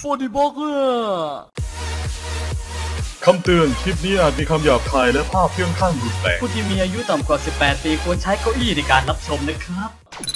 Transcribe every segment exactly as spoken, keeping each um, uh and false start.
ฟอร์ดิบอกเกอร์คำเตือนคลิปนี้อาจมีคำหยาบคายและภาพเพื่อนข้างรุนแรงผู้ที่มีอายุต่ำกว่าสิบแปดปีควรใช้เก้าอี้ในการรับชมนะครับ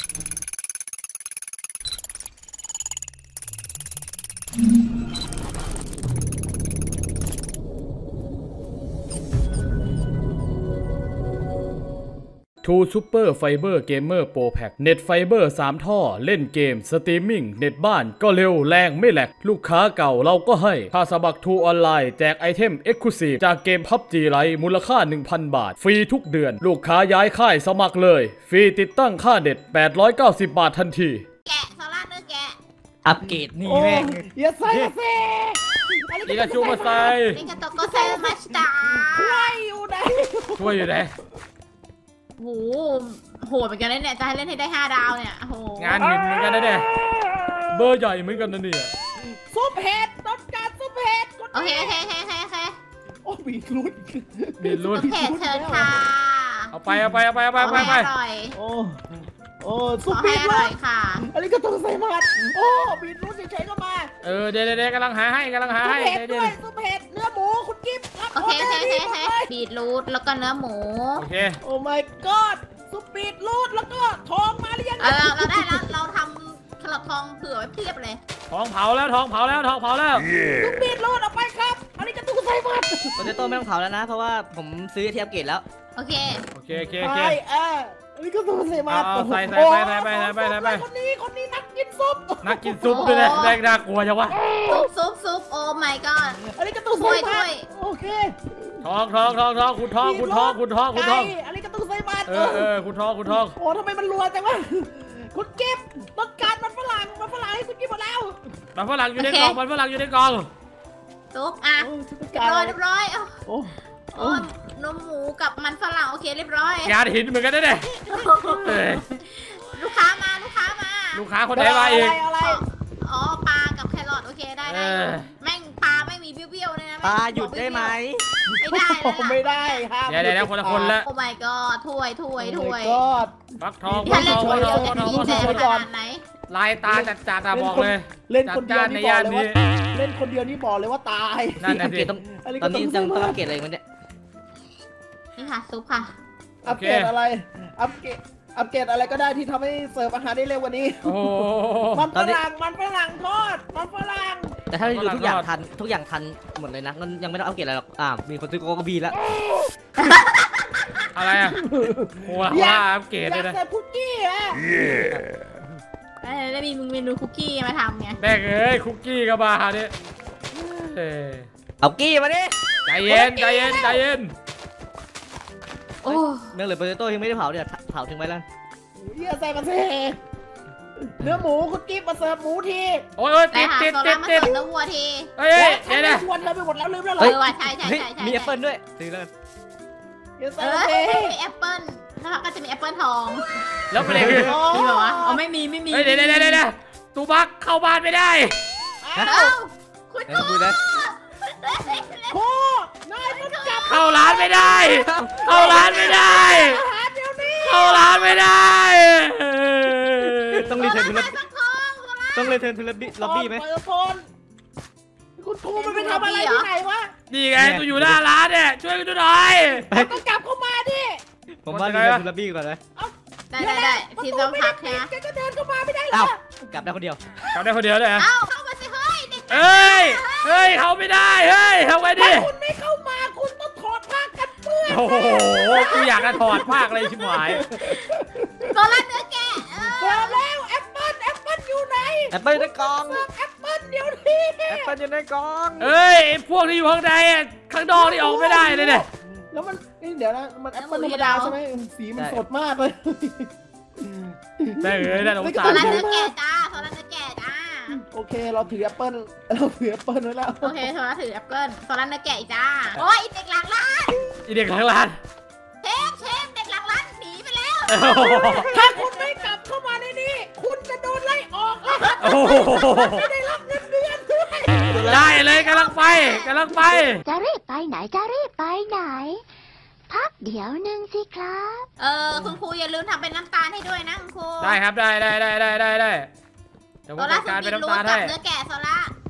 ทู Super Fiber Gamer Pro Pack เน็ตไฟเบอร์สามท่อเล่นเกมสตรีมมิ่งเน็ตบ้านก็เร็วแรงไม่แหลกลูกค้าเก่าเราก็ให้ค่าสมัคร ทู ออนไลน์แจกไอเทม Exclusive จากเกม พับจี Lite มูลค่า หนึ่งพัน บาทฟรีทุกเดือนลูกค้าย้ายค่ายสมัครเลยฟรีติดตั้งค่าเน็ตแปดร้อยเก้าสิบบาททันทีแกะโซล่าเนื้อแกะอัปเกรดนี่แม่งอย่าใส่มาเซ่นี่ก็ชูมาใส่นี่ก็ตกก็เซมาสตาร์ช่วยอยู่ไหนช่วยอยู่ไหนโหโหดเหมือนกันนะเนี่ยจะให้เล่นให้ได้ห้าดาวเนี่ยโหงานหินเหมือนกันนะเนี่ยเบอร์ใหญ่เหมือนกันนะเนี่ยซุปเห็ดต้องการซุปเห็ดโอเคโอเคโอเคโอเคโอเคโอ้บีรุดบีรุดโอเคเชิญค่ะเอาไปเอาไปเอาไปเอาไปเอาไปไปโอ้โอ้ซุปบีรุดค่ะอันนี้ก็ต้องใส่มาดโอ้บีรุดเฉยๆก็มาเออเดี๋ยวเดี๋ยวกำลังหาให้กำลังหาให้ซุปเห็ดด้วยซุปเห็ดเนื้อหมูคุณกิ๊บโอเคโอเคโอเคโอเคบีทรูทแล้วก็เนื้อหมูโอเคโอ้ my god ซุปบีทรูทแล้วก็ทองมาหรือยังเราเราได้แล้วเราทำขลับทองเผื่อไว้เพียบเลยทองเผาแล้วทองเผาแล้วทองเผาแล้วซุปบีทรูทเอาไปครับอันนี้ก็ต้องใส่มาโปเตโต้ไม่ต้องเผาแล้วนะเพราะว่าผมซื้อเทียบเกรดแล้วโอเคโอเคโอเคโอเคเอออันนี้ก็ต้องใส่มาใส่ใส่ไปใส่ไปใส่ไปใส่ไปคนนี้คนนี้นักกินซุปนักกินซุปด้วยนะแรงน่ากลัวจังวะซุปซุปซุปโอ้ my god อันนี้ก็ต้องใส่มาโอเคทองทองทองทองคุณทองคุณทองคุณทองคุณทองอันนี้ก็ต้องใส่มาเออเออคุณทองคุณทองโอ้ทำไมมันรัวจังวะคุณเก็บต้องการมันฝรั่งมันฝรั่งให้คุณกินหมดแล้วมันฝรั่งอยู่ในกล่องมันฝรั่งอยู่ในกล่องซุปอ่ะเรียบร้อยเรียบร้อยโอ้โอ้นมหมูกับมันฝรั่งโอเคเรียบร้อยงานหินเหมือนกันได้เนี่ยลูกค้ามาลูกค้ามาลูกค้าคนไหนมาอีกอ๋อปลากับแครอทโอเคได้ได้แม่งปลาไม่มีเบี้ยวๆเลยนะปลาหยุดได้ไหมไม่ได้ไม่ได้ครับเดี๋ยวเดี๋ยวคนละคนละโอ้ my god ถ้วยถ้วยถ้วยฟักทองฟักทองฟักทองฟักทองฟักทองลายตาจัดจัดบอกเลยเล่นคนเดียวนี่บอกเลยว่าเล่นคนเดียวนี่บอกเลยว่าตายนั่นแหละสิตอนนี้ยังต้องอัปเกรดอะไรมันเนี่ยนี่ค่ะซุปค่ะอัปเกรดอะไรอัปเกรดอัปเกรดอะไรก็ได้ที่ทำให้เสิร์ฟอาหารได้เร็วกว่านี้มันฝรั่งมันฝรั่งทอดมันฝรั่งแต่ถ้าอยู่ทุกอย่างทันทุกอย่างทันหมดเลยนะมันยังไม่ต้องอัปเกรดอะไรหรอกอ่ามีคนซื้อโกโก้บีแล้วอะไรอ่ะว่าอัปเกรดเลยนะอยากเสิร์ฟคุกกี้อ่ะแล้วมีมึงเมนูคุกกี้มาทำไงแบกเอ้ยคุกกี้กับมาเนี่ยเอากี้มาดิใจเย็นใจเย็นใจเย็นโอ้เนื้อเหลือโปเตโต้ยังไม่ได้เผาเดี๋ยวเผาถึงไว้แล้วเยี่ยใส่มาเซ่เนื้อหมูคุณกิ๊บมาเสิร์ฟหมูทีโอ้ยติดติดติดติดเนื้อวัวทีเฮ้ยเดี๋ยวนะวัวเธอไปหมดแล้วลืมแล้วเหรอเออใช่ใช่ใช่มีแอปเปิลด้วยซื้อเลยเยี่ยใส่มาเซ่มีแอปเปิลแล้วก็จะมีแอปเปิลทองแล้วประเด็นคือมีเหรออ๋อไม่มีไม่มีเดี๋ยวเดี๋ยวเดี๋ยวเดี๋ยวตูบักเข้าบ้านไม่ได้อ้าวคุณโค้โค้นายมันจับเข้าร้านไม่ได้เข้าร้านไม่ได้เข้าร้านไม่ได้ต้องรีเทิร์นทุลับต้องรีเทิร์นทุลับบี้ล็อบบี้ไหมคุณครูมันไปทำอะไรที่ไหนวะนี่ไงตัวอยู่หน้าร้านเนี่ยช่วยกูหน่อยต้องกลับเข้ามาดิผมว่ารีเทิร์นทุลับบี้ก่อนเลยได้ได้ได้ทีต้องพักแค่แกก็เดินเข้ามาไม่ได้หรอกลับได้คนเดียวกลับได้คนเดียวเลยเอ้าเข้ามาสิเฮ้ยเฮ้ยเฮ้ยเข้าไม่ได้เฮ้ยทำไงดิคุณไม่เข้ามาคุณต้องถอดผ้ากันเปื้อนโอ้โหกูอยากจะถอดผ้าเลยชิบหายโซล่าเนื้อแกะเจอแล้วแอปเปิ้ลแอปเปิ้ลอยู่ไหนแอปเปิ้ลในกล่องแอปเปิ้ลเดี๋ยวนี้แอปเปิ้ลอยู่ในกล่องเอ้ยพวกที่อยู่ข้างในข้างนอกนี่ออกไม่ได้เลยเนี่ยแล้วมันเดี๋ยวนะมันแอปเปิ้ลธรรมดาใช่ไหมสีมันสดมากเลยได้เลยได้สงสารโซล่าเนื้อแกะจ้าโซล่าเนื้อแกะจ้าโอเคเราถือแอปเปิ้ลเราถือแอปเปิ้ลไว้แล้วโอเคโซล่าถือแอปเปิ้ลโซล่าเนื้อแกะจ้าโอ้ยเด็กหลังร้านอีเด็กหลังร้านเชฟเชฟเด็กหลังร้านหนีไปแล้วถ้าคุณไม่กลับเข้ามาในนี้คุณจะโดนไล่ออกไม่ได้รับเงินเดือนด้วยได้เลยกำลังไปกำลังไปจะรีบไปไหนจะรีบไปไหนพักเดี๋ยวนึงสิครับเออคุณครูอย่าลืมทำเป็นน้ำตาลให้ด้วยนะคุณครูได้ครับได้ได้ได้ได้ได้ได้โซล่าจัดการเป็นน้ำตาลให้เนื้อแกะโซล่าโอ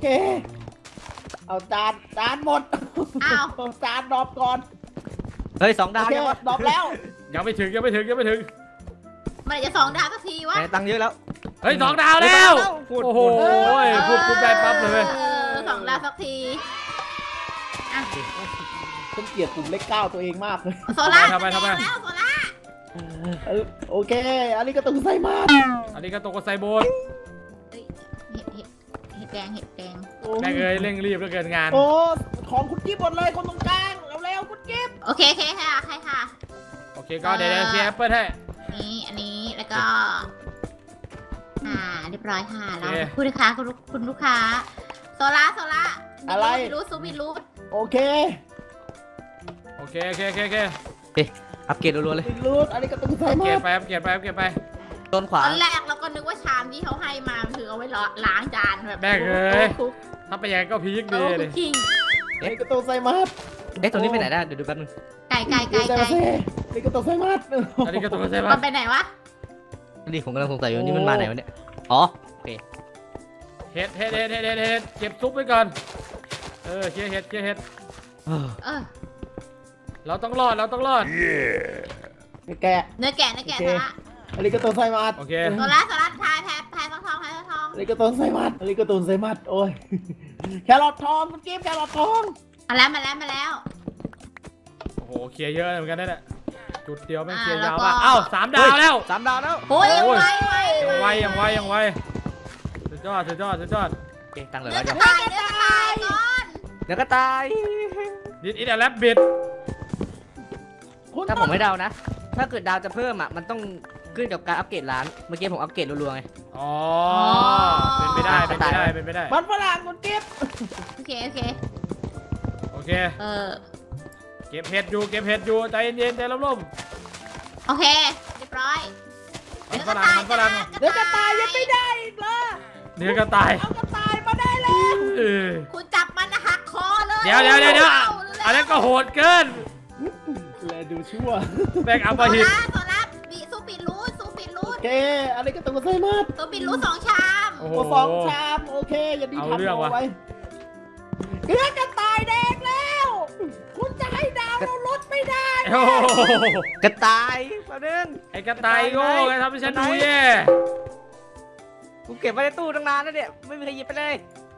เคเอาจานจานหมดอ้าวจานดรอปก่อนเฮ้ยสองดาวโอเคยังวะดรอปแล้วยังไม่ถึงยังไม่ถึงยังไม่ถึงมันจะสองดาวสักทีวะแหมตังค์เยอะแล้วเฮ้ยสองดาวแล้วพูดโอ้โหพูดพูดพูดได้ปั๊บเลยออสองดาวสักทีอ่ะผมเกลียดปุ่มเลขเก้าตัวเองมากเลยโซล่าทำไมทำไมแล้วโซล่าเออโอเค อันนี้ก็ต้องใส่มาอันนี้ก็ตกกับไซโบนเฮ้ยเห็ดเห็ดเห็ดแดงเห็ดแดงโอ้แม่งเอ้ยเร่งรีบแล้วเกินงานโอ้ของคุณกิ๊บหมดเลยคนตรงกลางเร็วๆคุณกิ๊บโอเคโอเคค่ะใครค่ะโอเคก็เดี๋ยวเดี๋ยวเคลียร์แอปเปิลให้นี่อันนี้แล้วก็อ่าเรียบร้อยค่ะเราโอเคคุณลูกค้าคุณลูกคุณลูกค้าโซล่าโซล่าอะไรบิรูทซูบิรูทโอเคโอเคโอเคโอเคโอเคอัปเกรดรัวๆเลยติดรูดอันนี้ก็ต้องใส่อัปมาเกรดไปอัปเกรดไปอัปเกรดไปโดนขวาตอนแรกเราก็นึกว่าชามที่เขาให้มามันคือเอาไว้ล้างจานแบบแม่งเอ้ยคุกถ้าไปยังก็พีคโอ้ดีคุเลกยกิ้งอันนี้ก็ต้องใส่มาเอ๊ะตรงนี้ไปไหนได้เดี๋ยวดูแป๊บนึงไก่ไก่ไก่ใส่ไก่มาเซ่อันนี้ก็ต้องใส่มาอันนี้ก็ตกกับไซโบมัน นไปไหนวะนี่ผมกำลังสงสัยอยู่นี่มันมาไหนวะเนี่ยอ๋อโอเคเห็ดเห็ดเห็ดเห็ดเห็ดเห็ดเก็บซุปไว้ก่อนเออเคลียร์เห็ดเคลียร์เห็ดเออเออเราต้องรอดเราต้องรอดแกะเนื้อแกะเนื้อแกะโอเคโซล่าอันนี้ก็ต้องใส่มาโอเคโซล่าโซล่าทายแพ้แพ้ทองทองแพ้ทองทองอันนี้ก็ต้องใส่มาอันนี้ก็ต้องใส่มาโอ้ยแครอททองคุณกิ๊บแครอททองมาแล้วมาแล้วมาแล้วโอ้โหเคลียร์เยอะเหมือนกันนั่นแหละจุดเดียวแม่งเคลียร์อ่ายาวแล้วก็มากเอ้าสามดาวแล้วสามดาวแล้วโอ้ยยังโอ้ยไวไวยังไวยังไวยังไวสุดยอดสุดยอดสุดยอดโอเคตังค์เหลือเนื้แล้อวกเดี๋ระยวต่ายเนื้อกระต่ายก่อนเดี๋ยวก็ตายดิดอินแอลแลบบิดคุณถ้าผมไม่เดานะ ถ้าเกิดดาวจะเพิ่มอ่ะมันต้องขึ้นกับการอัปเกรดร้านเมื่อกี้ผมอัปเกรดรัวๆไงอ๋อเป็นไปได้เป็นไปได้เป็นไปได้มันฝรั่งคุณกิ๊บโอเคโอเคโอเคเออเก็บเห็ดอยู่เก็บเห็ดอยู่ใจเย็นๆใจร่มโอเคเรียบร้อยๆมันฝรั่งมันฝรั่งเดี๋ยวกระต่ายยังไม่ได้อีกเหรอเนื้อกระต่ายเอากระต่ายมาได้แล้วเออคุณจับมันนะหักคอเลยเดี๋ยวเดี๋ยวเดี๋ยวเดี๋ยวร็วๆอันนั้นก็โหดเกินแลดูชั่วแบกอัมโซพหิตล่าโซล่าบีซูปิดรูทซูปิดรูโอทเค อันนี้ก็ต้องใส่มาซูปิดรูทสองชามโอ้โหตัวสองชามโอเคอย่าดีเอาทำเรื่องว่ะไว้เนื้อกระต่ายแดงแล้ว คุณจะให้ดาวเราลดไม่ได้โอ้โหกระต่ายมาเดินไอ้กระต่ายโง่ไงทำให้ฉันดูแย่กูเก็บไว้ในตู้ตั้งนานแล้วเนี่ยไม่มีใครหยิบไปเลย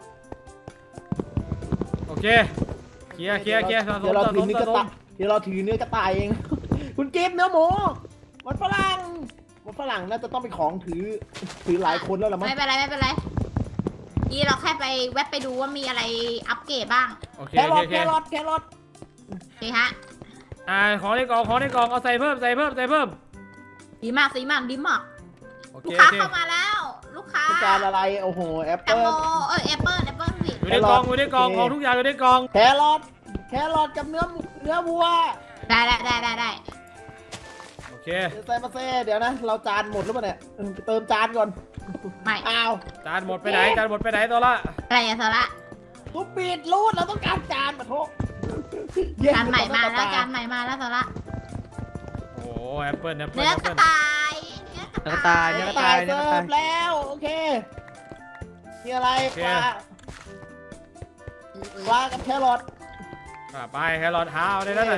โอเคเคลียร์เคลียร์เคลียร์สะสเดี๋ยมวเราสะสถือมเนื้อสะกระสต่าม ยเดี๋ยวเราถือเนื้อกระต่ายเอง คุณกิฟต์เนื้อหมูมันฝรั่งมันฝรั่งน่าจะต้องเป็นของถือถือหลายคนแล้วละมั้งไม่เป็นไรไม่เป็นไรนี่เราแค่ไปแวบไปดูว่ามีอะไรอัปเกรดบ้างโอเคแคโอรอเคทโอเคแครอทแครอทโอเคฮะอ่าของในกล่องของในกล่องเอาใส่เพิ่มใส่เพิ่มใส่เพิ่มดีมากดีมากดีมากโอเคลูกโอค้าเคเข้ามาแล้ว ลูกค้าต้องการอะไรโอ้โหแอปแตงเปิ้โมลเออแอปเปิลแอปเปิลผิดอยู่ในกล่องอยู่ในกล่องของทุกอย่างอยู่ในกล่องแครอทแครอทกับเนื้อหมูเนื้อวัวได้ได้ได้ได้ได้โอเคเดี๋ยวใส่มาเซ่เดี๋ยวนะ เราจานหมดหรือเปล่าเนี่ยเออไปเติมจานก่อนไม่อ้าวจานหมดไปไหนจานหมดไปไหนตัวละอะไรอะโซละทุบปีดรูดเราต้องการจานมาโทษจานใหม่มาแล้วจานใหม่มาแล้วโซละโอ้แอปเปิลแอปเปิลเนื้อแอปกระเปิลต่ายเนื้อกระต่ายเนื้อกระตาต่ายยเสิร์ฟแล้วโอเคมีอะไรปลาปลากับแครอทอ่ะไปแครอทเท้าได้แล้วเลย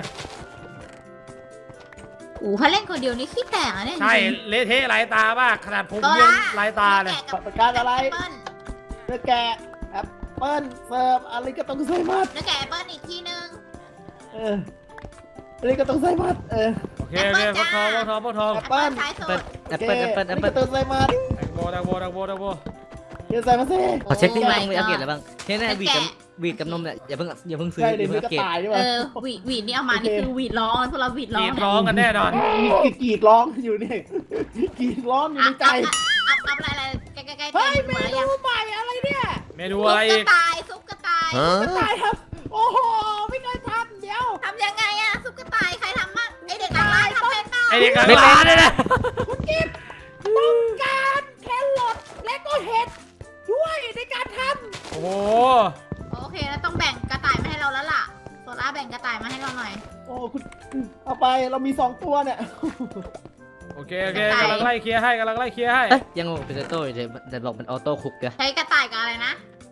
โอ้เขาเล่นคนเดียวนี่ขี้แตกอะเนี่ยใช่เละเทะลายตามากขนาดผมโซเวียนละลายตาเลยนื้อแกะกับประการอะไรแอปเปิ้ลเนื้อแกะแอปเปิ้ลเสิร์ฟอะไรก็ต้องใส่มัดเนื้อแกะแอปเปิ้ลอีกทีนึงเอออะไรก็ต้องใส่มัดเออโอเคโอเคฟักทองฟักทองฟักทองแอปเปิ้ลใช้สแอปดเปิลแอปเปิลแอปเปิลแอปอันนี้เปิลก็ต้องใส่มัดแตงโมแตงโมแตงโมแตงโมเดี๋ยวใส่มาสิขอเช็คที่มันโอ้ต้องมีอัปเกรดอะไรบ้างเฮ้ยแน่วีดกับวีดกับนมเนี่ยอย่าเพิ่งอย่าเพิ่งซื้อใช่อเลยย่าเนื้เพิ่อง กอัระปเกรดต่ายด้วยเออหวีดหวีดนี่เอามานี่คือหวีดร้องพวกเราหวีดกร้อรีงดร้องกันแน่นอนกรีดร้องอยู่นี่กรีดร้องอยู่ในใจอัพอัพอะไรอะไรใกล้ใกล้ใกล้เฮ้ยเมหมดแล้วยังนูใหม่อะไรเนี่ยเมนูซุอะไรปกอีระกต่ายซุปกระต่ายกระต่ายครับ โอ้โหไม่เคยทำเดี๋ยวทำยังไงอะซุปกระต่ายใครทำมั่งไอเด็กหลังร้านทำเป็นเปล่าไอเด็กหลังร้านเนี่ยนะคุณกิฟต้องการแครอทและก็เห็ดด้วยในการทโอ้โหโอเคแล้วต้องแบ่งกระต่ายมาให้เราแล้วล่ะโซล่าแบ่งกระต่ายมาให้เราหน่อยำโอ้คุณเอาไปเรามีสองตัวเนี่ยโอเคโอเคกำลังไล่เคลียร์ให้กำลังไล่เคลียร์ให้เอ้ยยังเป็นออโต้อยู่เลยแต่บอกเป็นออโต้คุกเกอใช้กระต่ายกับอะไรนะ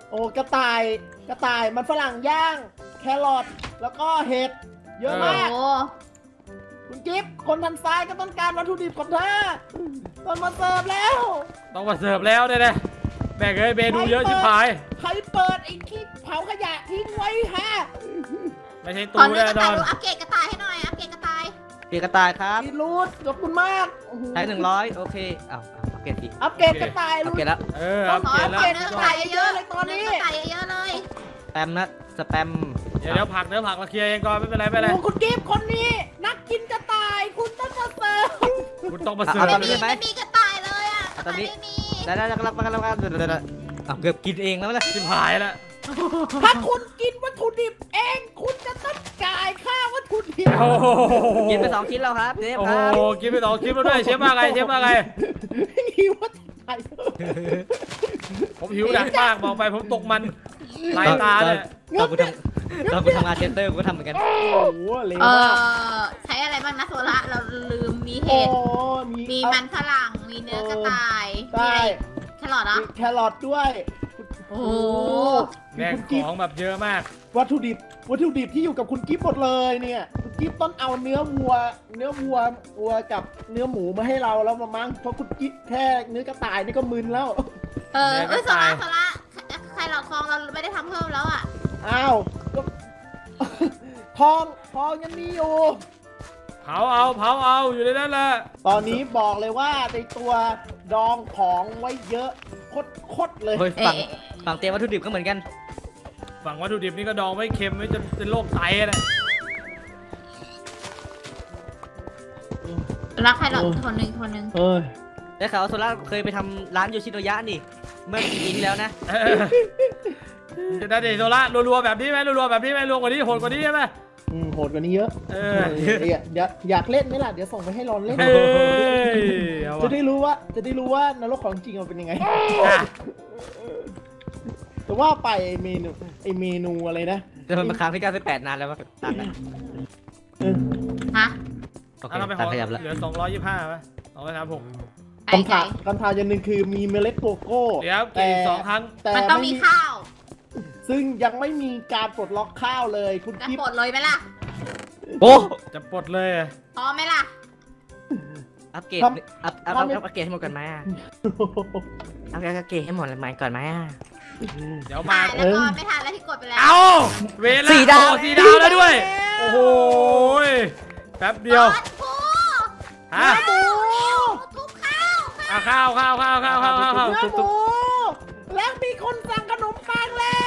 โอ้กระต่ายกระต่ายมันฝรั่งย่างแครอทแล้วก็เห็ดเยอะมากโอ้คุณกิฟต์คนทางซ้ายก็ต้องการวัตถุดิบของเธอต้องมาเสิร์ฟแล้วต้องมาเสิร์ฟแล้วเนี่ยนะแม่งเอ้ยเมนูเยอะชิบหายใครเปิดไอ้ที่เผาขยะทิ้งไว้ฮะไม่ใช่ตตูอนนี้แน่กระนต่าอย นดูอัปเกรดกระต่ายให้หน่อยอัปเกรดกระต่ายเกียร์กระต่ายครับพี่รูดขอบคุณมากใช้หนึ่งร้อยโอเคอ้าวอ้าวอัปเกรดสิอัปเกรดกระต่ายอัรูปดเกรดแล้วเอออัปขอเกรดขแล้วอเนื้อกระต่ายเยอะๆเลยตอนนี้กระต่ายเยอะๆเลยสแปมนะสแปมเดี๋ยวเดี๋ยวผักเดี๋ยวผักเราเคลียร์เองก่อนไม่เป็นไรไม่เป็นไรโอ้คุณกิฟต์คนนี้ นักกินกระต่ายคุณต้องมาเสิร์ฟคุณต้องมาเสิร์ฟเอาไม่ตอนมีนี้ได้ไหมไม่มีกระต่ายเลยอ่ะกระตอนต่ายนี้ไม่มีได้ได้แล้วแล้วแล้วแล้วอ้าวเกือบกินเองแล้วนะชิบหายแล้วถ้าคุณกินวัตถุดิบเอง คุณจะต้องจ่ายค่าวัตถุดิบโอ้โหกินไปสองชิ้นแล้วครับเชฟโอ้คโหรับกินไปสองคลิปแล้วด้วยเชฟว่าไงเชฟว่าไงหิวว่าตายผมหิวหนักมากบอกไปผมตกมันลายตาเลยตอนกูทำตอนกูทำงานเชสเตอร์กูก็ทำเหมือนกันโอ้โหเลวเอมากอใช้อะไรบ้างนะโซล่าเราลืมมีโอ้เห็ดมีมีมันฝรั่งมีเนื้อกระต่ายใช่แครอทเหรอมีแครอทด้วยโอ้แม่งของแบบเยอะมากวัตถุดิบวัตถุดิบที่อยู่กับคุณกิฟต์หมดเลยเนี่ยคุณกิฟต์ต้องเอาเนื้อวัว เนื้อวัววัวกับเนื้อหมูมาให้เราแล้วมามั้งเพราะคุณกิฟต์แค่เนื้อกระต่ายนี่ก็มึนแล้วเออเอ้ยโซล่าโซล่าใครเราทองเราไม่ได้ทำเพิ่มแล้วอ่ะอ้าวก็ ทองทองยังมีอยู่เผาเอาเผาเอาอยู่ในนั้นแหละตอนนี้บอกเลยว่าในตัวดองของไว้เยอะโคตรๆเลยเฮ้ยฝั่งฝั่งเตรียมวัตถุดิบก็เหมือนกันฝั่งวัตถุดิบนี่ก็ดองไม่เค็มไม่จะเป็นโรคไตนะรักใครเราคนหนึ่งคนหนึ่งเอ้ยได้ข่าวว่าโซล่าเคยไปทำร้านโยชิโนยะนี่เมื่อกี่ปีที่แล้วนะเออจะได้เดโซล่ารัวๆแบบนี้ไหมรัวๆแบบนี้ไหมรัวกว่านี้โหดกว่านี้ใช่ไหมอืมโหดกว่านี้เยอะเอเออออยากอยากอยากเล่นไหมล่ะเดี๋ยวส่งไปให้รอนเล่นเอ้ยเอาจะวะได้รู้ว่าจะได้รู้ว่านรกของจริงมันเป็นยังไงอ่ะแต่ว่าไปไอ้เมนูไอเมนูอะไรนะแต่มันมาค้างที่เก้าสิบแปดนานแล้วว่าตามนะเออฮะโอเคเอาเราไปขตามอขยับแล้วเหลือสองร้อยยี่สิบห้าไหมสองร้อยสามสิบหกไอ้คำถาไก่มคำถามอย่างหนึ่งคือมีเมล็ดโกโก้เดี๋ยวกินอีกสองครั้งแต่มันต้องมีข้าวซึ่งยังไม่มีการปลดล็อกข้าวเลยคุณจะกิฟปลดเลยไหมล่ะโอ้จะปลดเลยพอไหมล่ะอัปเกรดอัพอัพอัปเกรดให้หมดก่อนไหมอ่ะอัปเกรดอัปเกรดให้หมดเลยไหมก่อนไหมอ่ะเดี๋ยวมาถ่ายแล้วก็ไม่ทันแล้วที่กดไปแล้วเอาเวลาสี่ดาวโอ้สี่ดาวแล้วด้วย โอ้โหแป๊บเดียวบอสพูฮะหมูทุบข้าวอ่ะข้าวข้าวข้าวข้าวข้าวข้าวข้าวเนื้อหมูแล้วมีคนสั่งขนมปังแล้ว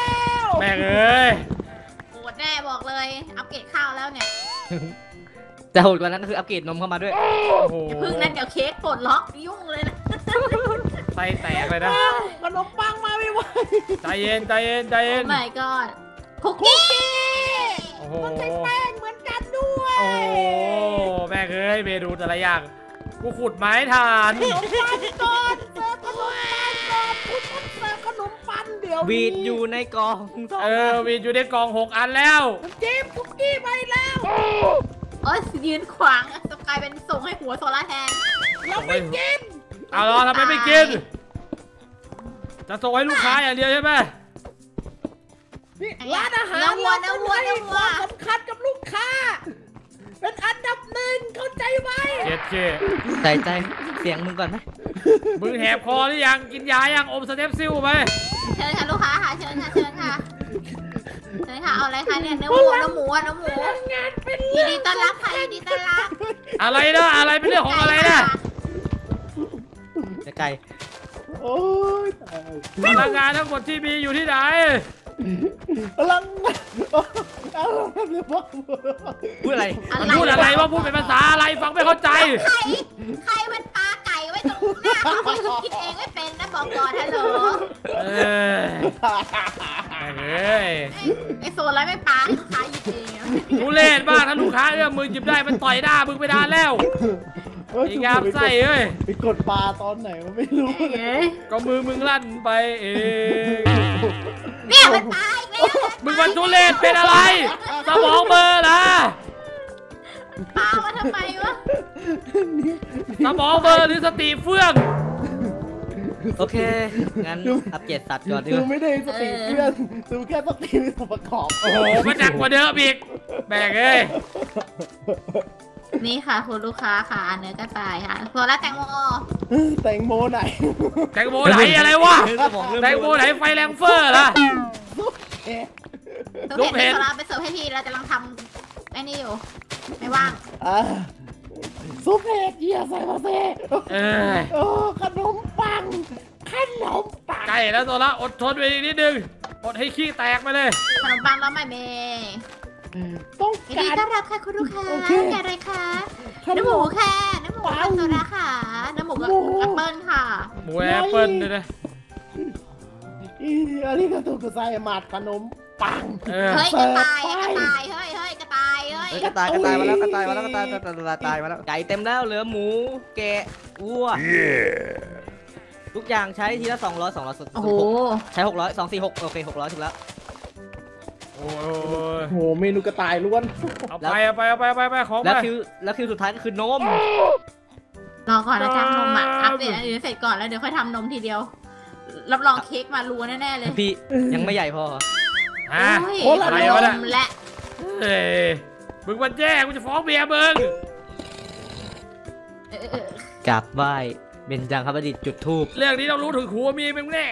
แม่งเอ้ยโหดแน่บอกเลย อัปเกรดข้าวแล้วเนี่ยแต่โหดกว่านั้นก็คืออัปเกรดนมเข้ามาด้วยโอ้โหอย่าพึ่งนั่นเดี๋ยวเค้กปลดล็อกยุ่งเลยนะไส้แตกเลยนะขนมปังมาไม่ไหวใจเย็นใจเย็นใจเย็นไม่ก็คุกกี้โอ้โหมันใช้แป้งเหมือนกันด้วยโอ้โหแม่งเอ้ยเมนูแต่ละอย่างกูขุดไม้ทานขนมปังก่อนเสิร์ฟขนมปังก่อนคุณต้องเสิร์ฟขนมปังเดี๋ยววีดอยู่ในกล่องสองเออวีดอยู่ในกล่องหกอันแล้วเจมคุกกี้ไปแล้วโอ้ยยืนขวางจะกลายเป็นส่งให้หัวโซล่าแทนเราไม่กินเอาล่ะทำไมไม่กิน จะส่งให้ลูกค้าอย่างเดียวใช่ไหมนี่ร้านอาหารเนื้อวัวเนื้อวัวเนื้อวัวราสำคัญกับลูกค้า เป็นอันดับหนึ่งเข้าใจไหมเจ็ดเคใส่ใจเสียงมึงก่อนไหมมึงแหบคอหรือยังกินยายังอมสเต็ปซิลไปเชิญค่ะลูกค้าค่ะเชิญค่ะเชิญค่ะเชิญค่ะเอาอะไรคะเนี่ยเนื้อวัวเนื้อหมูอะเนื้อหมูงานเป็นยินดีต้อนรับค่ะยินดีต้อนรับอะไรนะอะไรเป็นเรื่องของอะไรนะจะไก่โอ้ยตายพลังงานทั้งหมดที่มีอยู่ที่ไหนพลังเอาเดี๋ยวบอกพูดอะไรมันพูดอะไรว่าพูดเป็นภาษาอะไรฟังไม่เข้าใจใครใครมันปลาไก่ไว้ตรงหน้าเขาคิดเองไม่เป็นนะบอกก่อนฮัลโหลเออเฮ้ยไอโซนแล้วไม่ปลาให้ลูกค้าหยิบเองอะทุเรศมากถ้าลูกค้าเอื้อมมือหยิบได้มันต่อยหน้ามึงไปนานแล้วไอ้งามไส้เอ้ยไปกดปลาตอนไหนมันไม่รู้เลยก็มือมึงลั่นไปเองเนี่ยมันปลาอีกแล้วมึงมันทุเรศเป็นอะไร สมองเบลอร์นะปลามาทำไมวะสมองเบลอร์หรือสติเฟื่องโอเคงั้นอัปเกรดสัตว์ก่อนดีกดูว่าไม่ได้สติเพื่อนดูแค่สติในส่วนประกอบโอ้โหมันหนักกว่าเดิมอีกแบกเอ้ยนี่ค่ะคุณลูกค้าค่ะเนื้อกระต่ายค่ะโซล่าแตงโมแตงโมไหนแตงโมไหนอะไรวะสมองเริ่มแตงโมไหนไฟแรงเฟอร์ล่ะเอ๊ะทุกเพลูกเพจจโซล่าไปเสิร์ฟให้ทีเราจะกำลังทำไอ้นี่อยู่ไม่ว่างอ่าซุปเห็ดเยี่ยใส่มาเซ่เอ้ยโอ้ขนมปังขนมปังใกล้แล้วโซล่าอดทนไปอีกนิดนึงอดให้ขี้แตกไปเลยขนมปังแล้วไม่เมย์ต้องยินดีการต้อนรับค่ะคุณลูกค้าโอเคแกอะไรคะขนน้ำหมมูค่ะน้ำหมูปักับงโซดาค่ะน้ำหมูกับหมูแอปเปิ้ลค่ะหมูแอปเปิ้ลด้วยนะอีอันนี้ก็ถูกใส่หมัดขนมปังเออเฮ้ยเสิกระร์ฟต่ายไปกระต่ายเฮ้ยเฮ้ยกระต่ายเฮ้ยเฮ้ยกระต่ายกระต่ายมาแล้วกระต่ายมาแล้วกระต่ายกระต่ายกระต่ายมาแล้วไก่เต็มแล้วเหลือหมูแกะวัวทุกอย่างใช้ทีละสองร้อยสองร้อยโอ้โหใช้หกร้อยสองสี่หกโอเคหกร้อยถูกแล้วโอ้ยโหเมนูกระต่ายล้วนเอาไปเอาไปเอาไปเอาไปเอาไปของไปแล้วคิวแล้วคิวสุดท้ายก็คือนมรอก่อนนะจ๊ะนมอ่ะอัปเดตอันอื่นเสร็จก่อนแล้วเดี๋ยวค่อยทำนมทีเดียว รับรองเค้กมารัวแน่ๆเลยพี่ยังไม่ใหญ่พอฮะโอ้ยอะไรนวะเนี่ยมและเฮ้ยมึงมันแย่กูจะฟ้องเมียมึงเออเออกราบไหว้เบญจางคประดิษฐ์จุดธูปเรื่องนี้เรารู้ถึงหัวเมียมึงแน่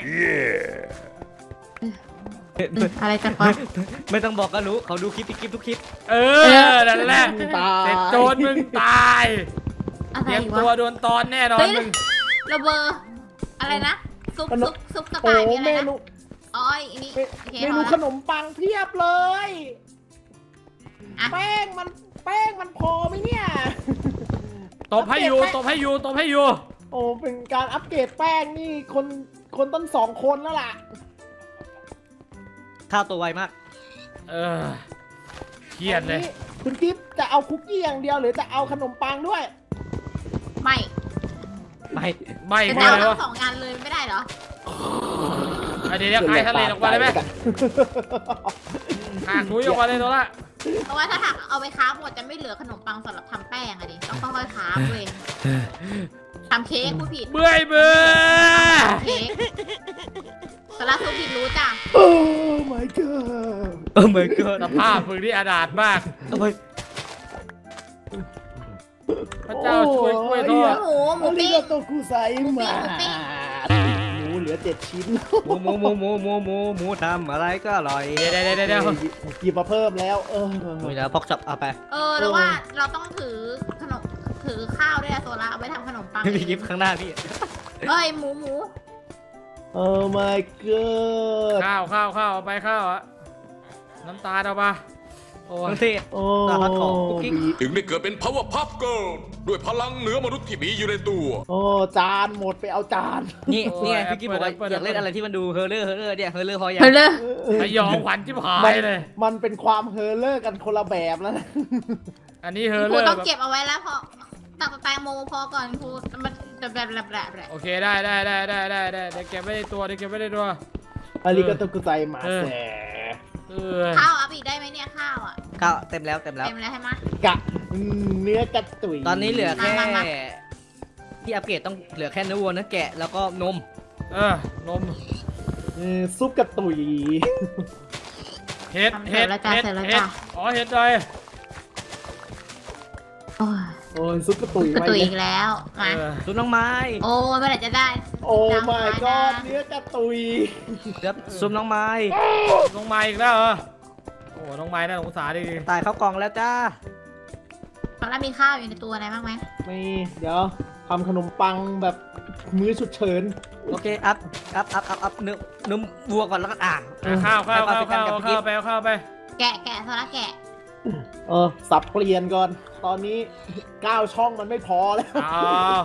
อะไรจะก่อนไม่ต้องบอกก็รู้เขาดูคลิปคลิปทุกคลิปเออนั่นแหละๆตาเสร็จโจรมึงตายอะไรเตรียมวะตัวโดนตอนแน่นอนเฮ้ยมึงระเบอร์อะไรนะซุปซุปซุปกระโอ้ต่ายมีอะไรเมนะนูอ๋ออันนี้เมโอเคเมนูพอขแล้วนมปังเพียบเลยอ่ะแป้งมันแป้งมันพอไหมเนี่ยตบให้อยู่ตบให้อยู่ตบให้อยู่โอ้เป็นการอัปเกรดแป้งนี่คนคนต้นสองคนแล้วล่ะข้าวตัวไวมากเออเครียดเลยอันนี้คุณกิฟต์จะเอาคุกกี้อย่างเดียวหรือจะเอาขนมปังด้วยไม่ไม่ไม่จะคือเอาอะไรทั้วะงสองงานเลยไม่ได้เหรออันนี้เนี่ยคลายทะเลออกมาเลยไหมหากถุยออกมาเลยตัวละเพราะว่าถ้าถักเอาไปค้าหมดจะไม่เหลือขนมปังสำหรับทำแป้งอะดิต้องค่อยๆค้าเว้ยทำเค้กผู้ผิดเบื่อเบื่อเค้กสาระสุผิดรู้จ้ะโอ้ my god เออเหมือนกันสภาพมึงนี่อนาถมากโอ้ยพระเจ้าช่วยกล้วยทอดหมูหมูอาริปิ้งกาโตกุไซมาหมูปิ้งหมูเหลือเจ็ดชิ้นหมูหมูหมูหมูหมูหมูหมูทำอะไรก็อร่อยเดี๋ยวเดี๋ยวเดี๋ยวเดี๋ยวหยิบมาเพิ่มแล้ว เออมีแล้วพอกจับเอาไปเออแล้วว่าเราต้องถือขนมถือข้าวด้วยอะโซล่าเอาไว้ทำขนมปังมีคลิปข้างหน้าพี่เอ้ยหมูหมูโอ้ my god ข้าวข้าวข้าวเอาไปข้าวอะน้ำตาลเอามาโอ้ยทั้งที่โอ้สารพัดของกุ๊กกิ๊กถึงได้เกิดเป็น Powerpuff Girl ด้วยพลังเหนือมนุษย์ที่มีอยู่ในตัวโอ้จานหมดไปเอาจานนี่นี่ไงพี่กิ๊บบอกว่าอยากเล่นอะไรที่มันดูเฮอร์เลอร์เฮอร์เลอร์เนี่ยเฮอร์เลอร์พอยังเฮ้ยเลยสยองขวัญชิบหามัยเลยมันเป็นความเฮอร์เลอร์กันคนละแบบแล้วนะอันนี้เฮอร์คเลรูอร์ต้องแบบเก็บเอาไว้แล้วพอตักแตงโมพอก่อนครูมันแบบแบบแบบแบบแบบโอเคได้ได้ได้ได้ได้ได้เดี๋ยวเก็บไว้ในตัวเดี๋ยวเก็บไว้ในตัวอาริกาโตกุไซมาเออแสเออข้าวอัพอีกได้ไหมเนี่ยข้าวอ่ะข้าวเต็มแล้วเต็มแล้วเต็มแล้วใช่ไหมกะเนื้อกระตุยตอนนี้เหลือแค่มามาที่อัปเกรดต้องเหลือแค่เนื้อวัวเนื้อแกะแล้วก็นมเออนมเออซุปกระตุยเห็ดทำเสเห็ร็ดจแล้วจ้ะเห็ดเสร็จแล้วเห็ดจ้ะอ๋อเห็ดเลยโอ้ยโอ้ยซุปกระตุยกระไว้ตุยเนี่อียกแล้วมาเออซุปน้องไม้โอ้ยเมื่อไหร่จะได้โอ้ my god เนื้อกระตุยเดี๋ยวซุปน้องไม้น้องไม้อีกแล้วเหรอโอ้น้องไม้น่าสงสารดิตายเข้ากล่องแล้วจ้าตอนแรกมีข้าวอยู่ในตัวอะไรบ้างไหมไม่เดี๋ยวทำขนมปังแบบมื้อฉุกเฉินโอเคอัพอัพอัพอัพอัพเนื้อเนื้อวัวก่อนแล้วก็อ่ะอ่ะข้าวข้าวข้าวข้าวไปเอากับพี่ข้าวไปเอาข้าวไปแกะแกะโซล่าแกะเออสับเปลี่ยนก่อน ตอนนี้เก้าช่องมันไม่พอแล้วเอา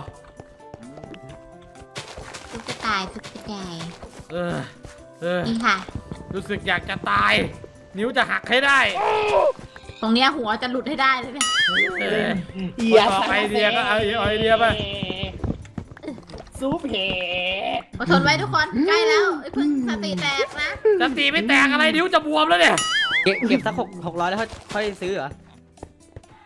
ทุกกระต่ายทุกกระต่ายเออเออนี่ค่ะรู้สึกอยากจะตาย นิ้วจะหักให้ได้ตรงเนี้ยหัวจะหลุดให้ได้เลยเนี่ยเออเอียคนออกไอเดียก็เอาไอเดียไปซุปเห็ดอดทนไว้ทุกคนใกล้แล้วไอ้เพิ่งสติแตกนะจะตีไม่แตกอะไรนิ้วจะบวมแล้วเนี่ยเก็บเก็บสักหกหกร้อยแล้วค่อยค่อยซื้อเหรอ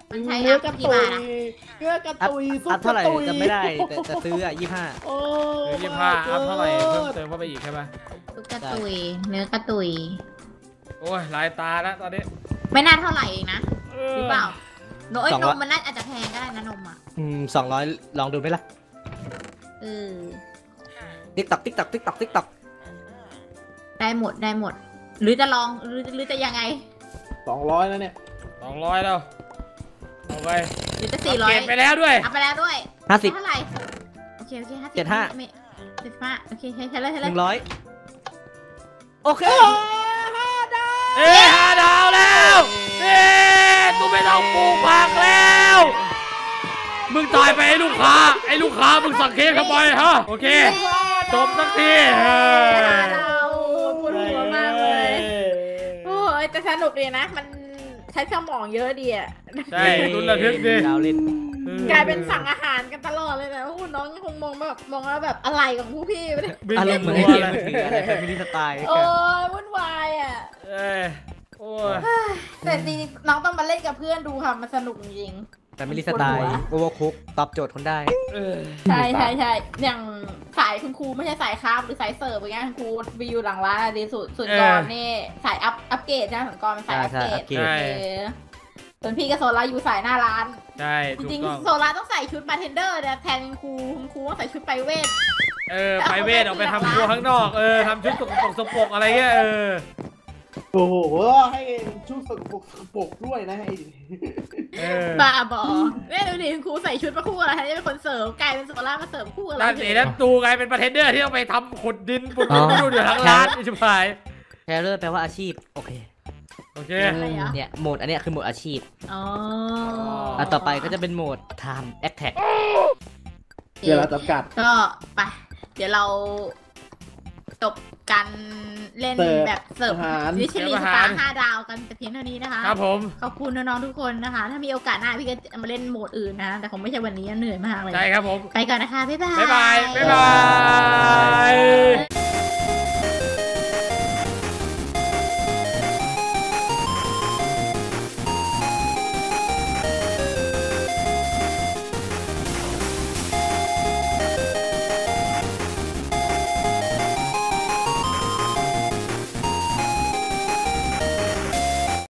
มันใช้เนื้ออัพกระกี่ตุบาย ทอะเนื้อกระอัพตุยซุปอัพกเท่าไหระร่ตุยจำไม่ได้แต่แต่ซื้ออ่ะยี่ห้าโอ้ยี่สิบห้าอัพเท่าไหร่เพิ่มเติมเข้าไปอีกใช่ไหมตุ๊กกระตุย เนื้อกระตุยโอ้ยลายตาแล้วตอนนี้ไม่น่าเท่าไหร่เองนะหรือเปล่าโนเอ้ยสองนร้อยมมันน่าอาจจะแพงก็ได้นะนมอ่ะอืมสองร้อยลองดูไหมล่ะเออติ๊กตักติ๊กตักติ๊กตักติ๊กตักได้หมดได้หมด หรือจะลองหรือหรือจะยังไงสองร้อยแล้วเนี่ยสองร้อยแล้วเอาไปหรือจะสี่ร้อยเก็บไปแล้วด้วยเอาไปแล้วด้วยห้าสิบเท่าไหร่โอเคโอเคห้าสิบเจ็ดห้าไม่เจ็ดห้าโอเคใช้ใช้เลยใช้หเลยนึ่งร้อยโอเคเอ้ยห้าดาวแล้วเอ้ยกูไม่ต้องปลูกผักแล้ว มึงตายไปไอ้ลูกค้า ไอ้ลูกค้ามึงสั่งเค้กทำไมฮะ โอเค จบสักทีเออเราปวดหัวมากเลย โอ้ยแต่สนุกดีนะ มันใช้สมองเยอะดีอ่ะใช่ลุ้นระทึกดิดาวเล่นกลายเป็นสั่งอาหารกันตลอดเลยนะโอ้โหน้องคงมองแบบมองแล้วแบบอะไรของผู้พี่ไม่ได้บินอารกัมนณ์เหมือนหัในวเกมเลยมือถืออะไรแฟมิลี่สไตล์โอ้ยวุ่นวายอ่ะเอ้ยโอ้ยแต่จริงๆน้องต้องมาเล่นกับเพื่อนดูค่ะมันสนุกจริงแฟมิลี่สไตล์โอเวอร์คุกตอบโจทย์คนได้เออๆใช่ใช่ใช่อย่างสายคุณครูไม่ใช่สายคราฟหรือสายเสิร์ฟอย่างเงี้ยคุณครูไปอยู่หลังร้านดีสุดส่วนกรนี่สายอัพอัพเกรดใช่ไหมส่วนกรเป็นสายอัพเกรดใช่เออส่วนพี่กับโซล่าอยู่สายหน้าร้านใช่จถูกริงต้องๆโซล่าต้องใส่ชุดบาร์เทนเดอร์นะแทนคุณครูคุณครูต้องใส่ชุดไปเวทเออ ไปเวทออกไปทำครัวข้างนอก เออทำชุดสกปรกสกปรกอะไรเงี้ย เออโอ้โหให้ชุดสกปรกสกปรกด้วยนะไอ้เออบ้าบอเนี่ยดูดิคุณครูใส่ชุดมาคู่อะไรแทนที่จะเป็นคนเสิร์ฟกลายเป็นโซล่ามาเสิร์ฟคู่อะไรนั่นสินั่นตูไงเป็นประเทนเดอร์ที่ต้องไปทำขุดดินปุ่นๆไม่รู้อยู่ทั้งร้านไอ้ชิบหายแคร์เลอร์แปลว่าอาชีพ โอเคโอเคอะไรอ่ะเนี่ยโหมดอันเนี้ยคือโหมดอาชีพอ๋ออันต่อไปก็จะเป็นโหมด time attack เวลาจำกัดก็ไปเดี๋ยวเราจบการเล่นเสิร์ฟแบบเสิร์ฟอาหารวิชลีเสิร์ฟสอาหารตาร์ห้าดาวกันแต่เพียงเท่านี้นะคะครับผมขอบคุณน้องๆทุกคนนะคะ ถ้ามีโอกาสหน้าพี่ก็จะมาเล่นโหมดอื่นนะ แต่คงไม่ใช่วันนี้เหนื่อยมากเลยใช่ครับผมไปก่อนนะคะ บ๊ายบายบ๊ายบาย บ๊ายบาย